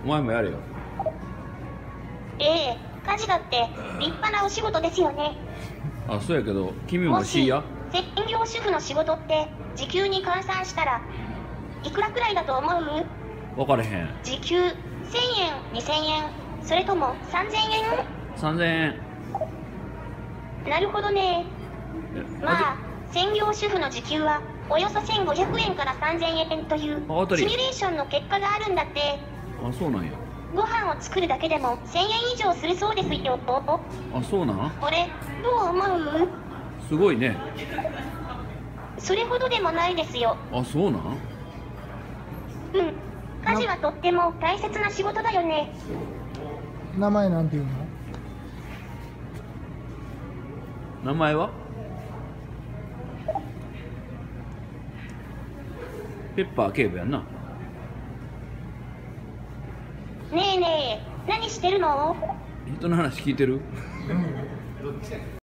前もやれよ。 家事だって立派なお仕事ですよね。 あ、そうやけど君もしや。 専業主婦の仕事って時給に換算したらいくらくらいだと思う？ 分かれへん。 時給1000円、2000円、それとも3000円 ？3000円。 なるほどね。まあ専業主婦の時給はおよそ1500円から3000円というシミュレーションの結果があるんだって。 あ、そうなんや。 ご飯を作るだけでも1000円以上するそうですよ。 あ、そうなん？ これどう思う？ すごいね。 それほどでもないですよ。 あ、そうなん？ うん。家事はとっても大切な仕事だよね。 名前なんていうの？ 名前は？ペッパー警部やんな。 ねえねえ、何してるの？ 人の話聞いてる？